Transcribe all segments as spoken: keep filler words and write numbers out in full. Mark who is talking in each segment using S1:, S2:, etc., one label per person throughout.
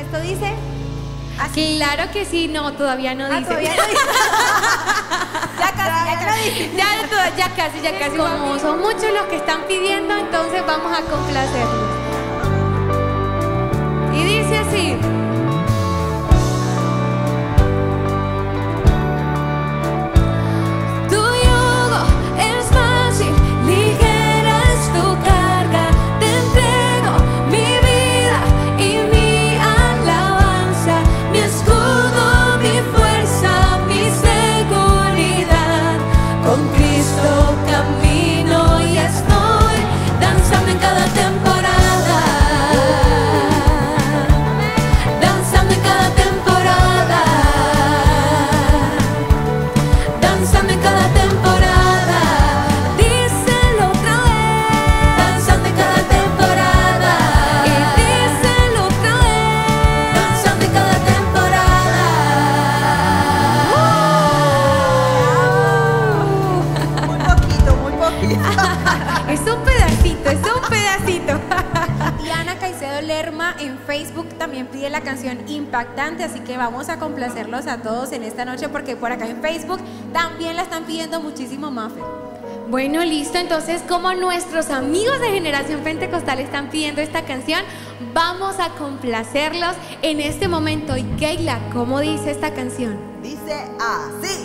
S1: esto dice así.
S2: Claro que sí, no, todavía no
S1: Ah,
S2: dice.
S1: todavía no dice. Ya casi, ya casi.
S2: Ya, to- ya casi, ya casi. Como son muchos los que están pidiendo, entonces vamos a complacerlos. Y dice así. Tu yugo es fácil, ligera es tu carga. Te entrego mi vida y mi alabanza, mi escudo, mi fuerza, mi seguridad. Con Cristo camino y estoy danzando en cada temporada, danzando en cada temporada, danzando en cada temporada. Díselo otra vez, danzando en cada temporada. Y díselo otra vez, danzando en cada temporada.
S1: Muy poquito, muy poquito.
S2: Es un pedacito, es un pedacito.
S1: Diana Caicedo Lerma en Facebook también pide la canción Impactante, así que vamos a complacerlos a todos en esta noche porque por acá en Facebook también la están pidiendo muchísimo, Mafe.
S2: Bueno, listo, entonces como nuestros amigos de Generación Pentecostal están pidiendo esta canción, vamos a complacerlos en este momento. Y Keila, ¿cómo dice esta canción?
S3: Dice así.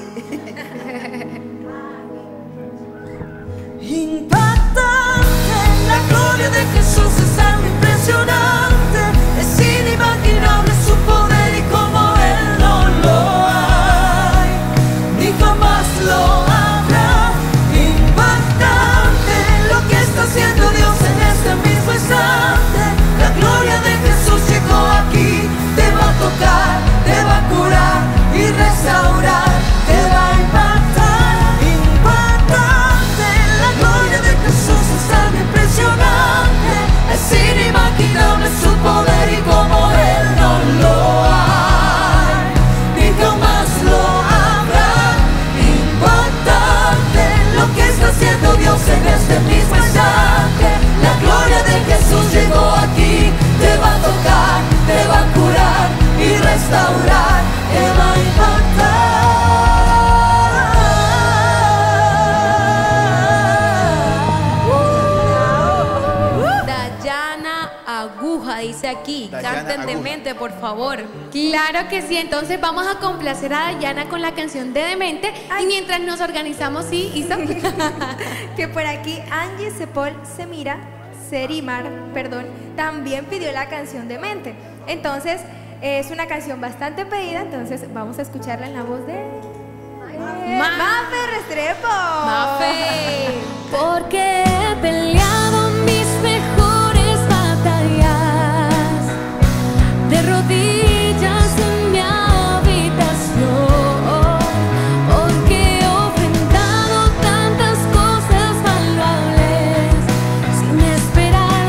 S4: Impactante, la gloria de Jesús es algo impresionante, es inimaginable su poder y como Él no lo hay, ni jamás lo habrá. Impactante, lo que está haciendo Dios en este mismo instante, la gloria de Jesús llegó aquí, te va a tocar, te va a curar y restaurar, te va a impactar. Impactante, la gloria de Jesús es algo impresionante, es inimaginable su poder y como Él no lo hay, ni jamás lo habrá. Impactante, lo que está haciendo Dios en este mismo instante, la gloria de Jesús llegó aquí, te va a tocar, te va a curar y restaurar, te va a impactar.
S1: Dayana Aguja dice aquí,
S5: Dayana
S1: canten
S5: Aguja.
S1: Demente, por favor.
S2: Claro que sí, entonces vamos a complacer a Dayana con la canción de Demente. Y mientras nos organizamos, sí, Isa.
S1: Que por aquí Angie Sepol Semira, Serimar, perdón, también pidió la canción Demente. Entonces, es una canción bastante pedida, entonces vamos a escucharla en la voz de
S2: Ma-
S1: Mafe Restrepo.
S2: Mafe. Porque he peleado mis mejores batallas de rodillas en mi habitación, porque he ofrendado tantas cosas valuables sin esperar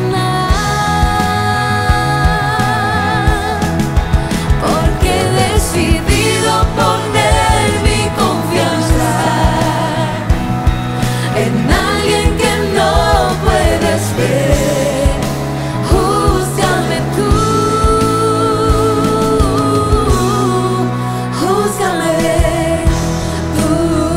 S2: nada, porque he decidido poner mi confianza en alguien que no puedes ver. Júzgame tú, júzgame tú.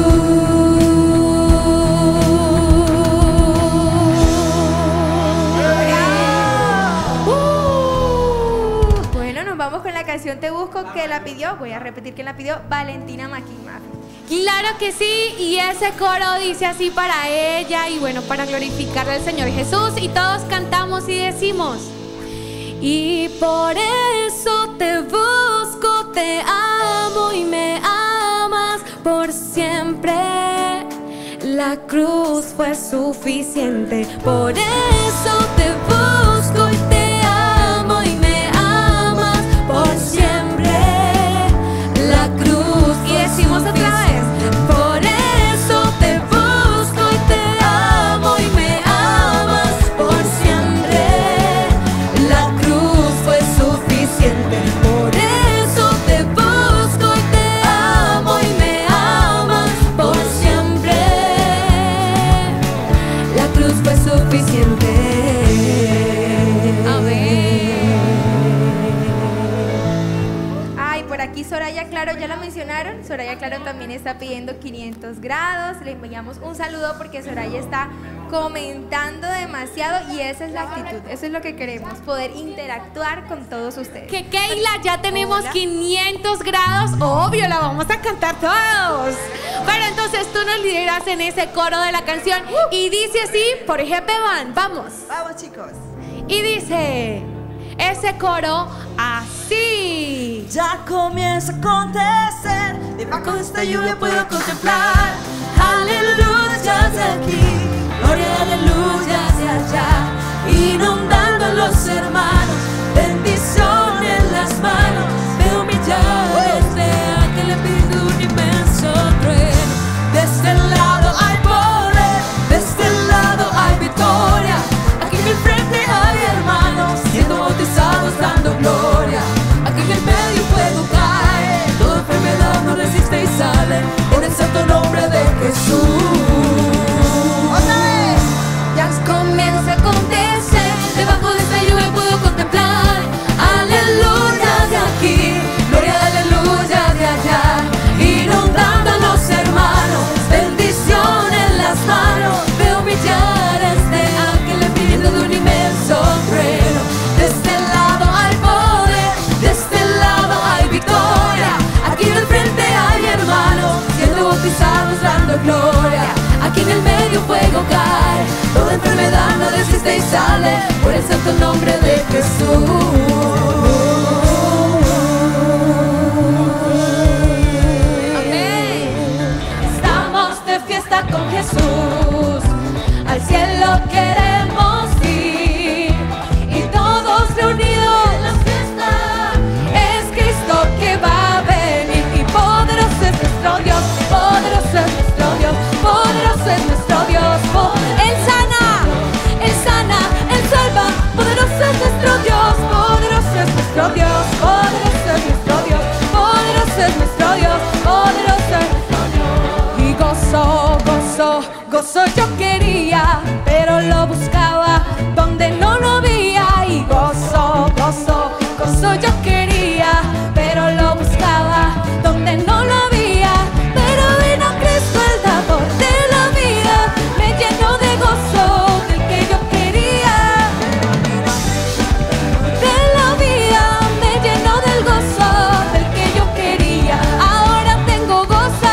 S1: Uh, bueno, nos vamos con la canción Te Busco, que la pidió, voy a repetir quién la pidió, Valentina Maquín, Mafe.
S2: Claro que sí, y ese coro dice así para ella y bueno, para glorificarle al Señor Jesús, y todos cantamos y decimos: y por eso te busco, te amo y me amas por siempre. La cruz fue suficiente, por eso te busco y te amo y me amas por siempre. La cruz y decimos otra vez: por eso te busco y te amo y me amas por siempre. La cruz fue suficiente, por eso te busco y te amo y me amas por siempre. La cruz fue suficiente.
S1: por aquí Soraya Claro, ya lo mencionaron, Soraya Claro también está pidiendo quinientos grados, le enviamos un saludo porque Soraya está comentando demasiado y esa es la actitud, eso es lo que queremos, poder interactuar con todos ustedes.
S2: Que Keila, ya tenemos
S1: Hola.
S2: quinientos grados, obvio, la vamos a cantar todos. Pero entonces tú nos lideras en ese coro de la canción y dice así, por G P Band, vamos.
S3: Vamos, chicos.
S2: Y dice ese coro así.
S4: Ya comienza a acontecer, debajo de esta lluvia puedo contemplar aleluya de aquí, gloria aleluya de allá, inundando a los hermanos, bendición en las manos, veo millares de ángeles pidiendo un inmenso trueno. De este lado hay poder, de este lado hay victoria, aquí en el frente hay hermanos siendo bautizados dando gloria, aquí en el medio fuego cae, toda enfermedad no resiste y sale en el santo nombre de Jesús.
S3: ¡Otra vez!
S4: Ya comienza a acontecer, debajo de esta lluvia puedo contemplar aleluya de aquí, gloria aleluya de allá, inundando a los hermanos, bendición en las manos, veo millares de ángeles pidiendo de un inmenso trueno. De este lado hay poder, de este lado hay victoria, aquí en el frente hay hermanos siendo bautizados dando gloria, aquí en el medio fuego cae, toda enfermedad no resiste y sale por el santo nombre de Jesús. Amén. Estamos de fiesta con Jesús, al cielo queremos ir y todos reunidos en la fiesta. Es Cristo que va a venir y poderoso es nuestro Dios, poderoso es nuestro Dios, poderoso es nuestro Dios, poderoso.
S2: Él sana,
S4: Él sana, Él salva, poderoso es nuestro Dios, poderoso es nuestro Dios, poderoso es nuestro Dios, poderoso es nuestro Dios, poderoso es nuestro Dios. Y gozo, gozo, gozo yo quería, pero lo buscaba donde no lo había. Y gozo, gozo, gozo yo quería, pero lo buscaba donde no lo había. Pero vino Cristo el dador de la vida, me llenó de gozo del que yo quería. De la vida me llenó del gozo del que yo quería. Ahora tengo gozo,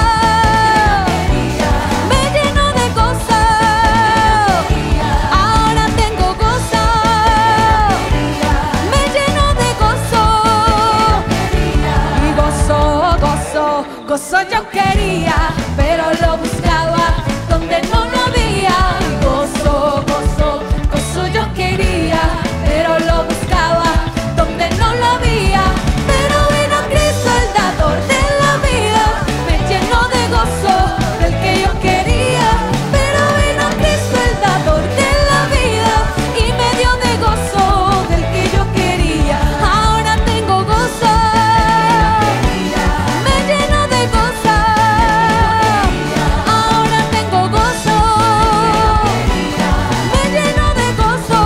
S4: me llenó de gozo. Ahora tengo gozo, me llenó de gozo. Y gozo, gozo, gozo yo quería, pero lo buscaba donde no lo había. Y gozo, gozo, gozo yo quería, pero lo buscaba donde no lo había. Pero vino Cristo el dador de la vida, me llenó de gozo del que yo quería. Pero vino Cristo el dador de la vida y me dio de gozo del que yo quería. Ahora tengo gozo, me lleno de gozo. Ahora tengo gozo, me lleno de gozo.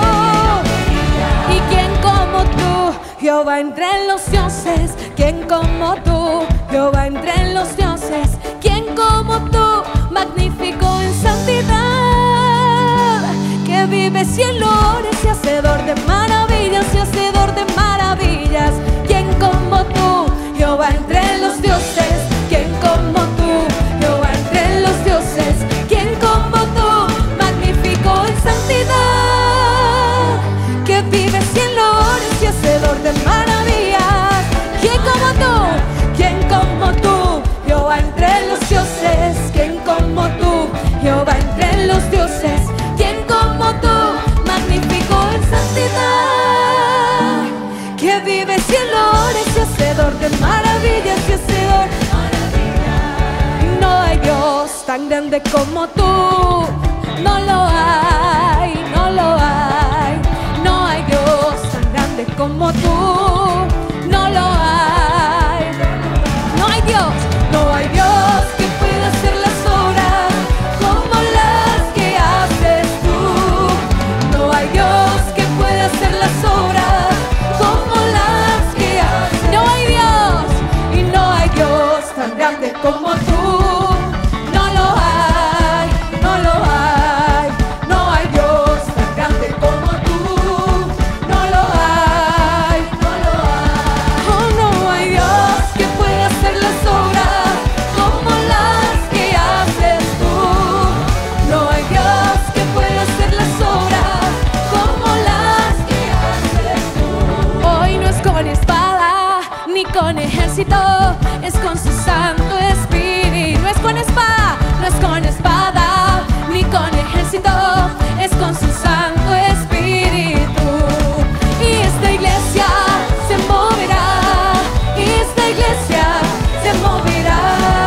S4: ¿Y quién como tú, Jehová entre los dioses? ¿Quién como tú, Jehová entre los dioses? ¿Quién como tú, magnífico en santidad? Que vive cielos y hacedor de maravillas y hacedor de maravillas. ¿Quién como tú, Jehová entre los dioses? ¿Quién como tú, Jehová entre los dioses? ¿Quién como tú, magnífico en santidad? Que vive cielos y hacedor de maravillas. ¿Quién como tú? ¿Quién como tú, Jehová entre los dioses? ¿Quién como tú, Jehová entre los dioses? ¿Quién como tú, magnífico en santidad? Que vive cielos y hacedor de maravillas y hacedor de maravillas. No hay Dios tan grande como tú, no lo hay, no lo hay. No hay Dios tan grande como tú, no lo hay. No hay Dios, no hay Dios que pueda hacer las obras como las que haces tú. No hay Dios que pueda hacer las obras como las que haces.
S2: no hay Dios, ni con ejército, es con su Santo Espíritu. No es con espada, no es con espada, ni con ejército, es con su Santo Espíritu. Y esta iglesia se moverá, y esta iglesia se moverá,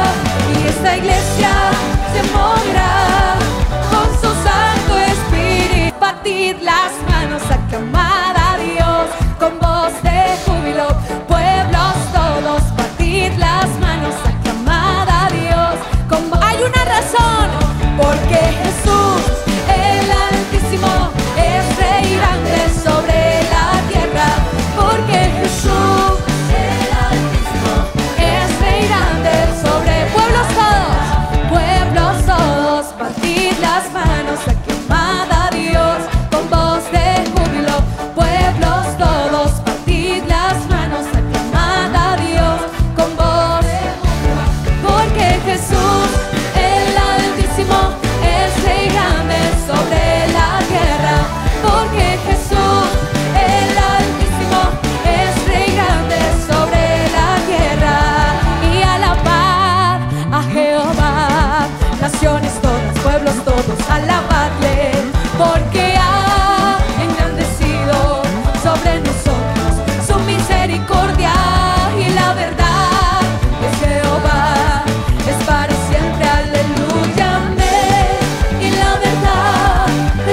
S2: y esta iglesia se moverá con su Santo Espíritu. Batid las manos, aclamad a Dios con voz de júbilo, pueblos todos, batid las manos, aclamad a Dios con vo- Hay una razón, porque Jesús, el Altísimo, es Rey grande sobre la tierra, porque Jesús, el Altísimo, es Rey grande sobre pueblos todos, pueblos todos, batid las manos, aclamad a Dios con voz de júbilo, pueblos todos, batid las manos, aclamad a Dios con voz de júbilo, porque Jesús, el Altísimo, es Rey grande sobre la tierra, porque Jesús, el Altísimo, es Rey grande sobre la tierra. Y alabad a Jehová, naciones todas, pueblos todos, alabadle, porque ha engrandecido sobre nosotros su misericordia, y la verdad de Jehová es para siempre, aleluya, amén. Y la verdad de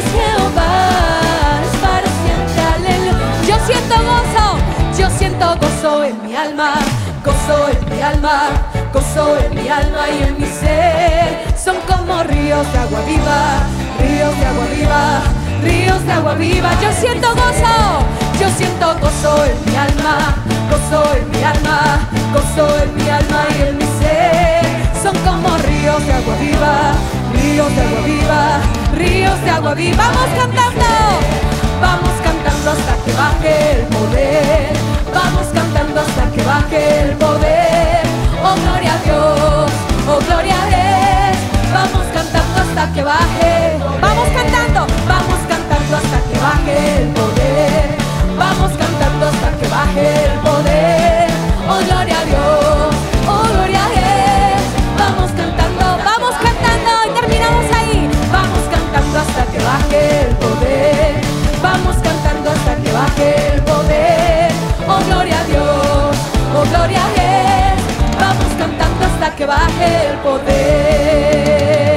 S2: Jehová es para siempre, aleluya. Yo siento gozo, yo siento gozo en mi alma, gozo en mi alma, gozo en mi alma y en mi ser. Son como ríos de agua viva, ríos de agua viva, ríos de agua viva. Yo siento gozo, yo siento gozo en mi alma, gozo en mi alma, gozo en mi alma y en mi ser. Son como ríos de agua viva, ríos de agua viva, ríos de agua viva. Vamos cantando, vamos cantando hasta que baje el poder, vamos cantando hasta que baje el poder. Oh, gloria a Dios, oh, gloria a Él. Vamos cantando hasta que baje, vamos cantando, vamos cantando hasta que baje el poder, vamos cantando hasta que baje el poder. Oh, gloria a Dios, oh, gloria a Él. Vamos cantando, vamos cantando y terminamos ahí. Vamos cantando hasta que baje el poder, vamos cantando hasta que baje el poder. Oh, gloria a Dios, oh, gloria a Él. Vamos cantando hasta que baje el poder.